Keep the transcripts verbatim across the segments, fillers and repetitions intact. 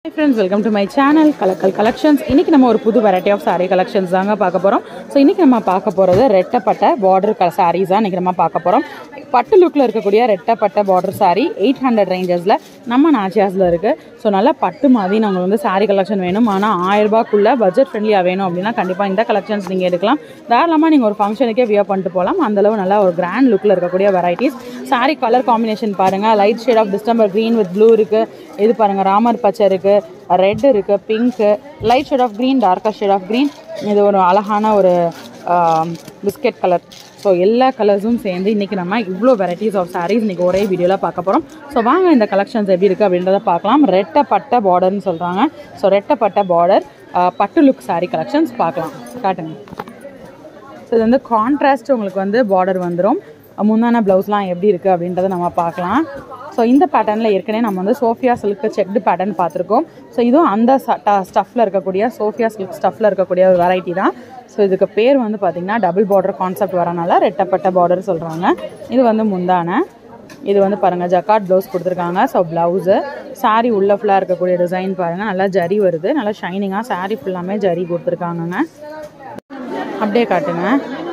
Hi friends, welcome to my channel Kalakal Collections. இன்னைக்கு நம்ம ஒரு புது variety of saree collections தாங்க பார்க்க போறோம். சோ இன்னைக்கு நம்ம பார்க்க போறது ரெட்டப்பட்ட border sarees தான் இன்னைக்கு நம்ம பார்க்க போறோம். பட்டு லுக்ல இருக்கக்கூடிய ரெட்டப்பட்ட border saree eight hundred rangesல நம்ம நாச்சியாஸ்ல இருக்கு. சோ நல்ல பட்டு மாதிரி உங்களுக்கு வந்து saree collection வேணும். ஆனா one thousand ரூபாய்க்குள்ள பட்ஜெட் ஃப்ரெண்ட்லியா வேணும் அப்படினா கண்டிப்பா இந்த collections நீங்க எடுக்கலாம். தாராளமா நீங்க ஒரு ஃபங்க்ஷனுக்கே வியர் பண்ணிட்டு போலாம். அந்த அளவு நல்ல ஒரு grand lookல இருக்கக்கூடிய varieties. saree color combination பாருங்க. light shade of December green with blue இருக்கு. இது பாருங்க ராமர் பச்சை இருக்கு, ரெட் இருக்கு, pink, light shade of green, darker shade of green. இது ஒரு அழகான ஒரு பிஸ்கட் கலர். ஸோ எல்லா கலர்ஸும் சேர்ந்து இன்றைக்கி நம்ம இவ்வளோ வெரைட்டிஸ் ஆஃப் சாரீஸ் இன்றைக்கி ஒரே வீடியோவில் பார்க்க போகிறோம். ஸோ வாங்க இந்த கலெக்ஷன்ஸ் எப்படி இருக்குது அப்படின்றத பார்க்கலாம். ரெட்டப்பட்ட பார்டர்னு சொல்கிறாங்க. ஸோ ரெட்டப்பட்ட பார்டர் பட்டு லுக் சாரீ கலெக்ஷன்ஸ் பார்க்கலாம். காட்டுங்க. ஸோ இது வந்து கான்ட்ராஸ்ட் உங்களுக்கு வந்து பார்டர் வந்துடும். முந்தான ப்ளவுஸ்லாம் எப்படி இருக்குது அப்படின்றத நம்ம பார்க்கலாம். ஸோ இந்த பேட்டர்னில் ஏற்கனவே நம்ம வந்து சோஃபியா சில்க் செக்டு பேட்டர்ன் பார்த்துருக்கோம். ஸோ இதுவும் அந்த ஸ்டஃப்பில் இருக்கக்கூடிய சோஃபியா சில்க் ஸ்டஃப்பில் இருக்கக்கூடிய ஒரு வெரைட்டி தான். ஸோ இதுக்கு பேர் வந்து பார்த்திங்கன்னா டபுள் பார்டர் கான்செப்ட் வரனால ரெட்டப்பட்ட பார்டர் சொல்கிறாங்க. இது வந்து முந்தான, இது வந்து பாருங்கள் ஜக்கார்ட் ப்ளவுஸ் கொடுத்துருக்காங்க. ஸோ ப்ளவுஸு சாரீ உள்ள ஃபுல்லாக இருக்கக்கூடிய டிசைன் பாருங்கள், நல்லா ஜரி வருது, நல்லா ஷைனிங்காக சாரீ ஃபுல்லாமே ஜரி கொடுத்துருக்காங்கங்க. அப்படியே காட்டுங்க.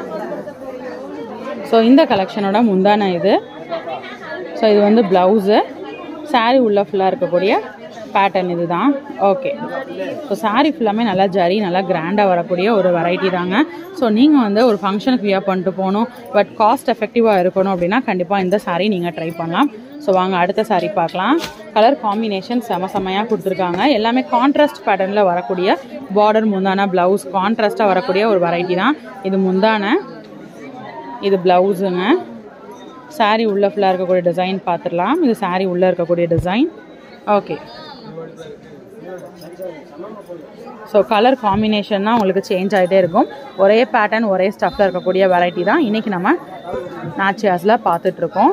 ஸோ இந்த கலெக்ஷனோட முந்தான இது. ஸோ இது வந்து ப்ளவுஸு, சாரீ உள்ள ஃபுல்லாக இருக்கக்கூடிய பேட்டர்ன் இது தான். ஓகே. ஸோ சாரீ ஃபுல்லாமே நல்லா ஜரி, நல்லா கிராண்டாக வரக்கூடிய ஒரு வெரைட்டி தாங்க. ஸோ நீங்கள் வந்து ஒரு ஃபங்க்ஷனுக்கு வியர் பண்ணிட்டு போகணும், பட் காஸ்ட் எஃபெக்டிவாக இருக்கணும் அப்படின்னா கண்டிப்பாக இந்த சாரீ நீங்கள் ட்ரை பண்ணலாம். ஸோ வாங்க அடுத்த சாரீ பார்க்கலாம். கலர் காம்பினேஷன் செம செம்மையாக கொடுத்துருக்காங்க. எல்லாமே கான்ட்ராஸ்ட் பேட்டர்னில் வரக்கூடிய பார்டர், முந்தான, ப்ளவுஸ் கான்ட்ராஸ்ட்டாக வரக்கூடிய ஒரு வெரைட்டி தான். இது முந்தான, இது ப்ளவுஸுங்க. சாரீ உள்ளே ஃபுல்லாக இருக்கக்கூடிய டிசைன் பார்த்துடலாம். இது சாரீ உள்ளே இருக்கக்கூடிய design. Okay. So colour combination தான் உங்களுக்கு சேஞ்ச் ஆகிட்டே இருக்கும். ஒரே பேட்டர்ன் ஒரே ஸ்டஃப்பில் இருக்கக்கூடிய வெரைட்டி தான் இன்றைக்கி நம்ம நாச்சியாஸில் பார்த்துட்ருக்கோம்.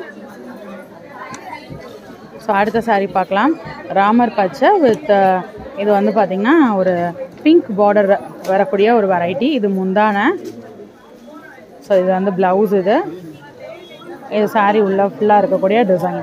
ஸோ அடுத்த சாரீ பார்க்கலாம். ராமர் பச்சை வித் இது வந்து பார்த்திங்கன்னா ஒரு பிங்க் பார்டர் வரக்கூடிய ஒரு வெரைட்டி. இது முந்தான. ஸோ இது வந்து ப்ளவுஸ். இது இது சாரீ உள்ள ஃபுல்லாக இருக்கக்கூடிய டிசைன்.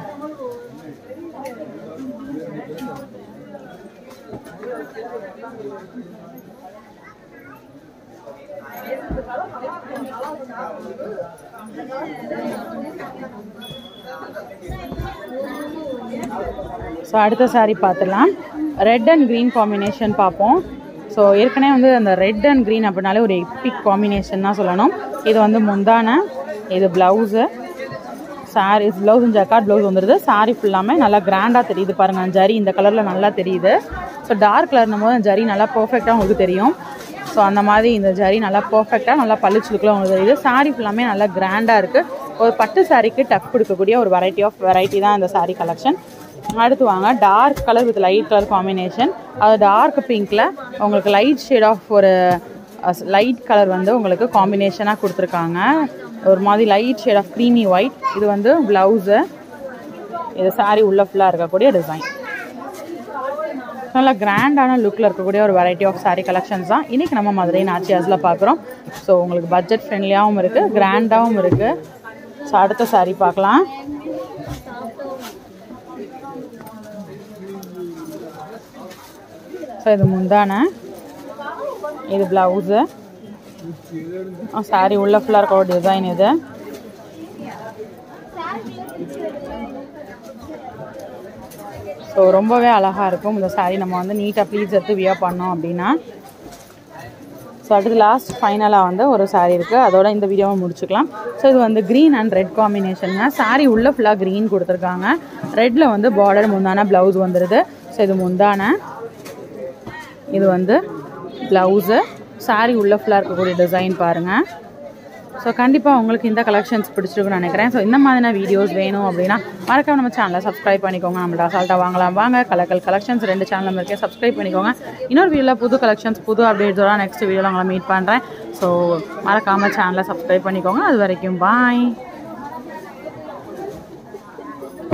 ஸோ அடுத்த சாரீ பார்த்துலாம். ரெட் அண்ட் க்ரீன் காம்பினேஷன் பார்ப்போம். ஸோ ஏற்கனவே வந்து அந்த ரெட் அண்ட் க்ரீன் அப்படின்னாலே ஒரு எப்பிக் காம்பினேஷன் தான் சொல்லணும். இது வந்து முந்தான, இது blouse. Sari blouse jacquard blouse வந்துடுது. சாரீ ஃபுல்லாமே நல்லா கிராண்டாக தெரியுது பாருங்கள். ஜரி இந்த கலரில் நல்லா தெரியுது. ஸோ டார்க் கலர்னும் போது அந்த ஜரி நல்லா பர்ஃபெக்டாக உங்களுக்கு தெரியும். ஸோ அந்த மாதிரி இந்த ஜரி நல்லா பர்ஃபெக்டாக நல்லா பளிச்சுலுக்குள்ள உங்களுக்கு தெரியுது. சாரீ ஃபுல்லாமே நல்லா கிராண்டாக இருக்குது. ஒரு பட்டு சாரீக்கு டக் கொடுக்கக்கூடிய ஒரு வெரைட்டி ஆஃப் வெரைட்டி தான் இந்த சாரீ கலெக்ஷன். அடுத்து வாங்க. Dark colour with light colour combination. அது டார்க் பிங்க்கில் உங்களுக்கு லைட் ஷேட் ஆஃப் ஒரு லைட் கலர் வந்து உங்களுக்கு காம்பினேஷனாக கொடுத்துருக்காங்க. ஒரு மாதிரி light shade of creamy white. இது வந்து ப்ளவுஸு. இது சாரீ உள்ள ஃபுல்லாக இருக்கக்கூடிய டிசைன். நல்லா கிராண்டான லுக்கில் இருக்கக்கூடிய ஒரு வெரைட்டி ஆஃப் சாரீ கலெக்ஷன்ஸ் தான் இன்றைக்கி நம்ம மதுரை நாச்சியாஸில் பார்க்குறோம். ஸோ உங்களுக்கு பட்ஜெட் ஃப்ரெண்ட்லியாகவும் இருக்குது, கிராண்டாகவும் இருக்குது. ஸோ அடுத்த சாரீ பார்க்கலாம். ஸோ இது முந்தான, இது ப்ளவுஸு. சாரீ உள்ள ஃபுல்லாக இருக்க ஒரு டிசைன் இது. ஸோ ரொம்பவே அழகாக இருக்கும் இந்த சாரீ. நம்ம வந்து நீட்டாக ப்ளீஸ் எடுத்து வியர் பண்ணோம் அப்படின்னா. ஸோ அடுத்து லாஸ்ட் ஃபைனலாக வந்து ஒரு சாரீ இருக்குது. அதோட இந்த வீடியோவை முடிச்சுக்கலாம். ஸோ இது வந்து க்ரீன் அண்ட் ரெட் காம்பினேஷனுங்க. சாரீ உள்ள ஃபுல்லாக க்ரீன் கொடுத்துருக்காங்க. ரெட்டில் வந்து பார்டர், முந்தான, ப்ளவுஸ் வந்துடுது. ஸோ இது முந்தான, இது வந்து ப்ளவுஸு. சாரீ உள்ள ஃபுல்லாக இருக்கக்கூடிய டிசைன் பாருங்கள். ஸோ கண்டிப்பாக உங்களுக்கு இந்த கலெக்ஷன்ஸ் பிடிச்சிருக்குன்னு நினைக்கிறேன். ஸோ இந்த மாதிரியான வீடியோஸ் வேணும் அப்படின்னா மறக்காம நம்ம சேனலை சப்ஸ்கிரைப் பண்ணிக்கோங்க. நம்மள்ட்ட அசால்ட்டாக வாங்கலாம் வாங்க. கலக்கல் கலெக்ஷன்ஸ் ரெண்டு சேனல் இருக்கேன், சப்ஸ்கிரைப் பண்ணிக்கோங்க. இன்னொரு வீடியோவில் புது கலெக்ஷன்ஸ் புது அப்டேட்ஸோட நெக்ஸ்ட் வீடியோவில் உங்களை மீட் பண்ணுறேன். ஸோ மறக்காமல் சேனலை சப்ஸ்கிரைப் பண்ணிக்கோங்க. அது வரைக்கும் பாய்.